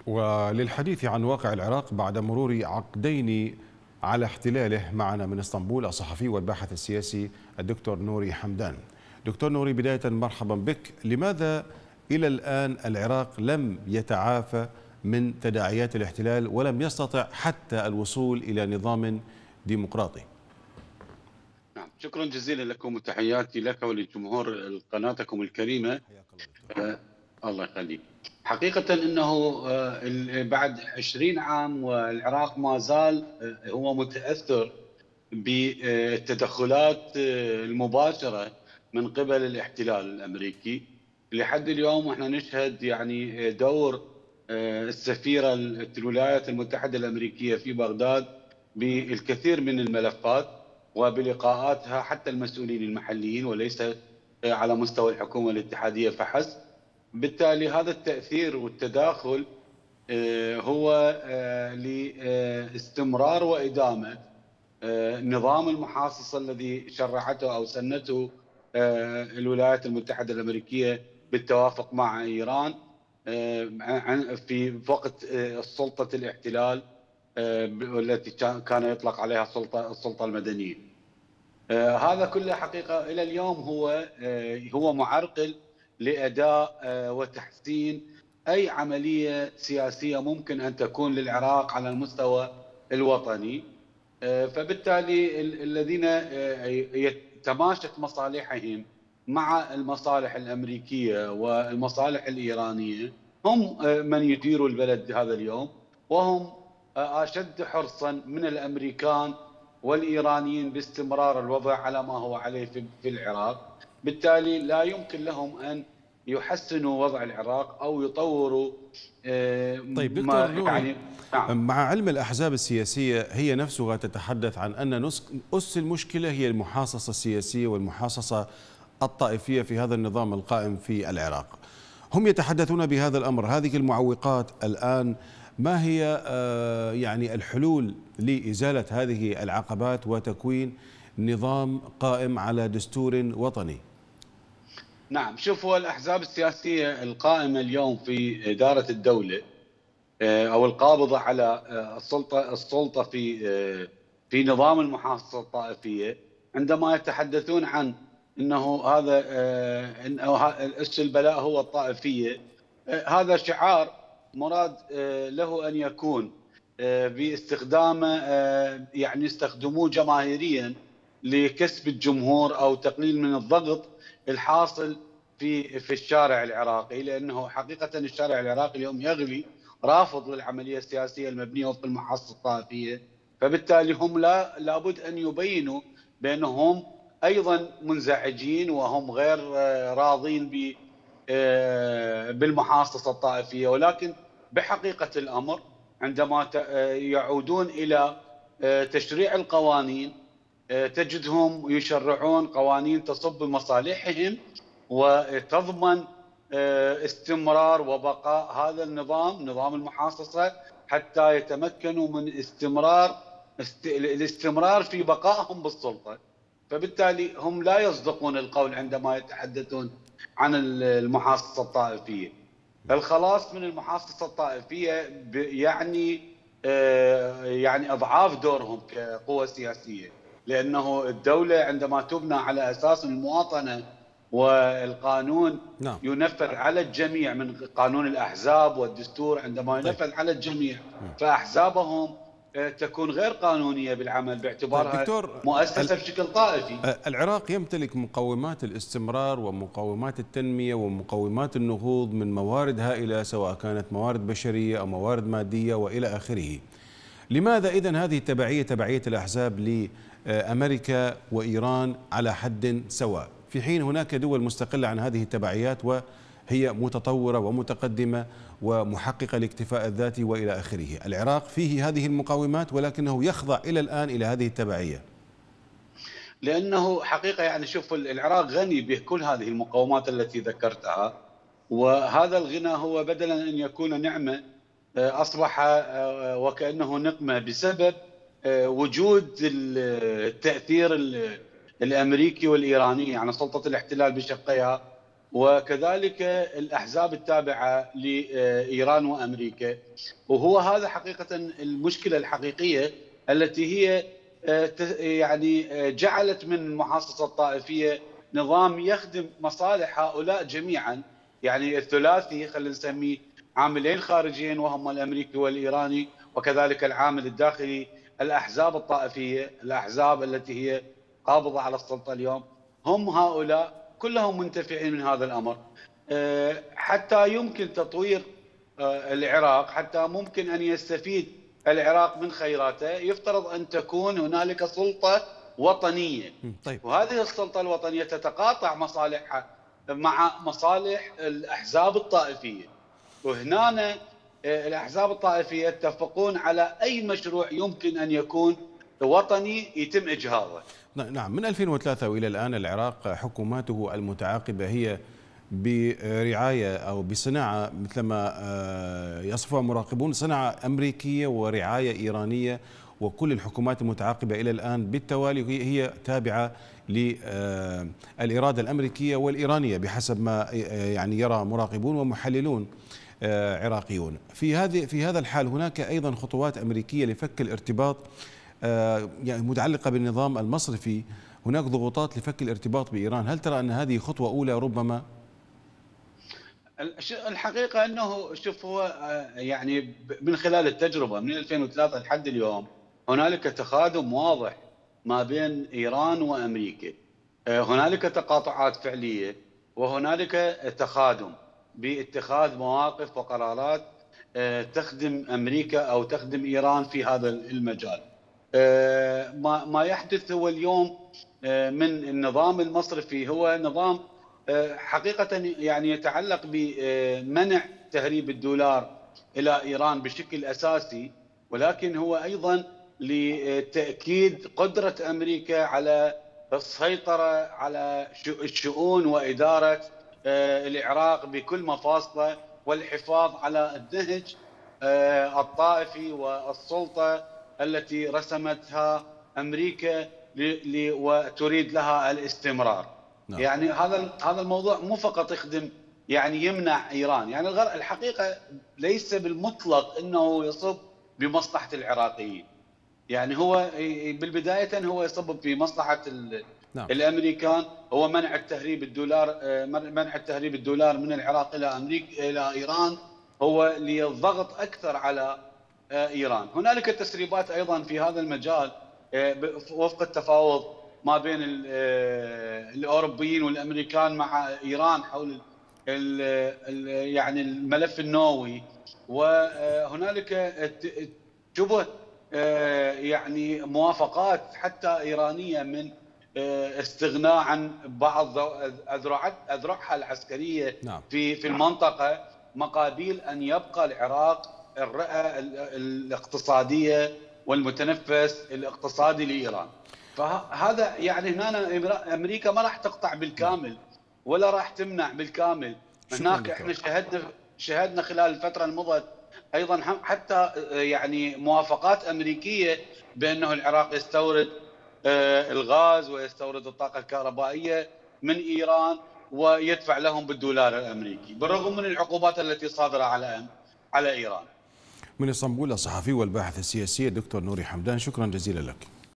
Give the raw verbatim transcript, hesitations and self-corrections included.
وللحديث عن واقع العراق بعد مرور عقدين على احتلاله معنا من اسطنبول الصحفي والباحث السياسي الدكتور نوري حمدان. دكتور نوري، بداية مرحبا بك. لماذا إلى الآن العراق لم يتعافى من تداعيات الاحتلال ولم يستطع حتى الوصول إلى نظام ديمقراطي؟ نعم، شكرا جزيلا لكم وتحياتي لك ولجمهور قناتكم الكريمة. آه الله يخليك. حقيقة أنه آه بعد عشرين عام والعراق ما زال آه هو متأثر بالتدخلات آه المباشرة من قبل الاحتلال الأمريكي. لحد اليوم احنا نشهد يعني دور آه السفيرة الولايات المتحدة الأمريكية في بغداد بالكثير من الملفات وبلقاءاتها حتى المسؤولين المحليين وليس على مستوى الحكومة الاتحادية فحسب. بالتالي هذا التأثير والتداخل هو لاستمرار وإدامة نظام المحاصصة الذي شرعته أو سنته الولايات المتحدة الأمريكية بالتوافق مع إيران في وقت سلطة الاحتلال التي كان يطلق عليها السلطة السلطة المدنية. آه هذا كله حقيقة إلى اليوم هو آه هو معرقل لأداء آه وتحسين أي عملية سياسية ممكن أن تكون للعراق على المستوى الوطني. آه فبالتالي الذين آه تماشت مصالحهم مع المصالح الأمريكية والمصالح الإيرانية هم آه من يديروا البلد هذا اليوم، وهم أشد حرصا من الأمريكان والإيرانيين باستمرار الوضع على ما هو عليه في العراق. بالتالي لا يمكن لهم أن يحسنوا وضع العراق أو يطوروا. طيب دكتور نوري، يعني نعم. مع علم الأحزاب السياسية هي نفسها تتحدث عن أن أس المشكلة هي المحاصصة السياسية والمحاصصة الطائفية في هذا النظام القائم في العراق. هم يتحدثون بهذا الأمر. هذه المعوقات الآن ما هي يعني الحلول لإزالة هذه العقبات وتكوين نظام قائم على دستور وطني؟ نعم، شوفوا الأحزاب السياسية القائمة اليوم في إدارة الدولة أو القابضة على السلطة السلطة في في نظام المحاصصة الطائفية، عندما يتحدثون عن أنه هذا أنه أس البلاء هو الطائفية، هذا شعار مراد له أن يكون باستخدامه يعني يستخدموه جماهيريا لكسب الجمهور أو تقليل من الضغط الحاصل في في الشارع العراقي، لأنه حقيقة الشارع العراقي اليوم يغلي رافض للعملية السياسية المبنية وفق المحاصصة الطائفية. فبالتالي هم لا لابد أن يبينوا بأنهم أيضا منزعجين وهم غير راضين ب بالمحاصصة الطائفية، ولكن بحقيقة الأمر عندما يعودون إلى تشريع القوانين تجدهم يشرعون قوانين تصب بمصالحهم وتضمن استمرار وبقاء هذا النظام، نظام المحاصصة، حتى يتمكنوا من استمرار الاستمرار في بقائهم بالسلطة. فبالتالي هم لا يصدقون القول عندما يتحدثون عن المحاصصة الطائفية. الخلاص من المحاصصة الطائفية يعني يعني أضعاف دورهم كقوة سياسية، لأنه الدولة عندما تبنى على أساس المواطنة والقانون نعم. ينفذ على الجميع، من قانون الأحزاب والدستور عندما ينفذ طيب. على الجميع، فأحزابهم تكون غير قانونية بالعمل باعتبارها طيب مؤسسة بشكل طائفي. العراق يمتلك مقومات الاستمرار ومقومات التنمية ومقومات النهوض من موارد هائلة، سواء كانت موارد بشرية أو موارد مادية وإلى آخره. لماذا إذن هذه التبعية تبعية الأحزاب لأمريكا وإيران على حد سواء، في حين هناك دول مستقلة عن هذه التبعيات وهي متطورة ومتقدمة ومحققة الاكتفاء الذاتي وإلى آخره؟ العراق فيه هذه المقومات ولكنه يخضع إلى الآن إلى هذه التبعية. لأنه حقيقة يعني شوف العراق غني بكل هذه المقومات التي ذكرتها، وهذا الغنى هو بدلا أن يكون نعمة أصبح وكأنه نقمة بسبب وجود التأثير الأمريكي والإيراني، يعني سلطة الاحتلال بشقيها وكذلك الأحزاب التابعة لإيران وأمريكا. وهو هذا حقيقة المشكلة الحقيقية التي هي يعني جعلت من المحاصصة الطائفية نظام يخدم مصالح هؤلاء جميعا، يعني الثلاثي خلينا نسميه، عاملين خارجيين وهم الأمريكي والإيراني، وكذلك العامل الداخلي الأحزاب الطائفية، الأحزاب التي هي قابضة على السلطة اليوم، هم هؤلاء كلهم منتفعين من هذا الأمر. حتى يمكن تطوير العراق، حتى ممكن أن يستفيد العراق من خيراته، يفترض أن تكون هنالك سلطة وطنية. طيب. وهذه السلطة الوطنية تتقاطع مصالحها مع مصالح الأحزاب الطائفية، وهنا الأحزاب الطائفية يتفقون على أي مشروع يمكن أن يكون وطني يتم إجهاضه. نعم، من ألفين وثلاثة وإلى الآن العراق حكوماته المتعاقبة هي برعاية أو بصناعة مثلما يصفها مراقبون، صناعة أمريكية ورعاية إيرانية، وكل الحكومات المتعاقبة إلى الآن بالتوالي هي تابعة للإرادة الأمريكية والإيرانية بحسب ما يعني يرى مراقبون ومحللون عراقيون. في هذه في هذا الحال هناك أيضا خطوات أمريكية لفك الارتباط يعني متعلقة بالنظام المصرفي، هناك ضغوطات لفك الارتباط بإيران، هل ترى أن هذه خطوة أولى ربما؟ الحقيقة أنه شوف، هو يعني من خلال التجربة من ألفين وثلاثة لحد اليوم هنالك تخادم واضح ما بين إيران وأمريكا، هنالك تقاطعات فعلية وهنالك تخادم باتخاذ مواقف وقرارات تخدم أمريكا أو تخدم إيران في هذا المجال. ما يحدث هو اليوم من النظام المصرفي هو نظام حقيقة يعني يتعلق بمنع تهريب الدولار إلى إيران بشكل أساسي، ولكن هو أيضا لتأكيد قدرة أمريكا على السيطرة على الشؤون وإدارة العراق بكل مفاصله، والحفاظ على النهج الطائفي والسلطة التي رسمتها أمريكا وتريد لها الاستمرار. نعم. يعني هذا هذا الموضوع مو فقط يخدم يعني يمنع إيران، يعني الحقيقة ليس بالمطلق أنه يصب بمصلحة العراقيين، يعني هو بالبداية هو يصب في مصلحة نعم. الأمريكان، هو منع التهريب الدولار، منع التهريب الدولار من العراق إلى أمريكا إلى إيران، هو للضغط أكثر على إيران. هنالك تسريبات أيضا في هذا المجال وفق التفاوض ما بين الأوروبيين والأمريكان مع إيران حول يعني الملف النووي، وهنالك شبه يعني موافقات حتى إيرانية من استغناء عن بعض أذرعها العسكرية نعم. في في المنطقة مقابل أن يبقى العراق الرئة الاقتصادية والمتنفس الاقتصادي لإيران. فهذا يعني هنا أمريكا ما راح تقطع بالكامل ولا راح تمنع بالكامل. هناك احنا شهدنا شهدنا خلال الفترة المضت أيضا حتى يعني موافقات أمريكية بأنه العراق يستورد الغاز ويستورد الطاقة الكهربائية من إيران ويدفع لهم بالدولار الأمريكي، بالرغم من العقوبات التي صادرة على على إيران. من اسطنبول الصحفي والباحث السياسي الدكتور نوري حمدان، شكرا جزيلا لك.